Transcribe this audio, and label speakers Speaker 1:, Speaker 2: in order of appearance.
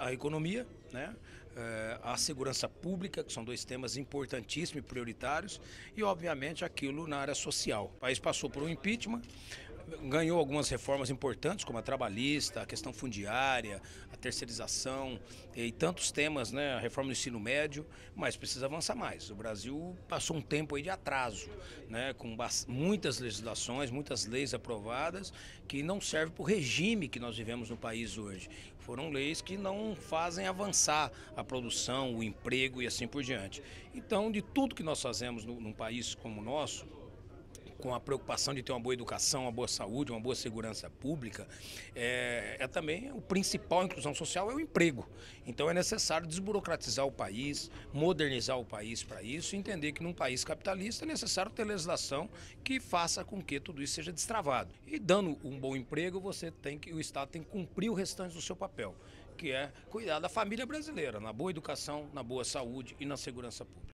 Speaker 1: a economia, né? A segurança pública, que são dois temas importantíssimos e prioritários, e obviamente aquilo na área social. O país passou por um impeachment, ganhou algumas reformas importantes, como a trabalhista, a questão fundiária, a terceirização e tantos temas, né? A reforma do ensino médio, mas precisa avançar mais. O Brasil passou um tempo aí de atraso, né? Com muitas legislações, muitas leis aprovadas que não servem para o regime que nós vivemos no país hoje. Foram leis que não fazem avançar a produção, o emprego e assim por diante. Então, de tudo que nós fazemos num país como o nosso, com a preocupação de ter uma boa educação, uma boa saúde, uma boa segurança pública, também o principal inclusão social é o emprego. Então é necessário desburocratizar o país, modernizar o país para isso, e entender que num país capitalista é necessário ter legislação que faça com que tudo isso seja destravado. E dando um bom emprego, o Estado tem que cumprir o restante do seu papel, que é cuidar da família brasileira, na boa educação, na boa saúde e na segurança pública.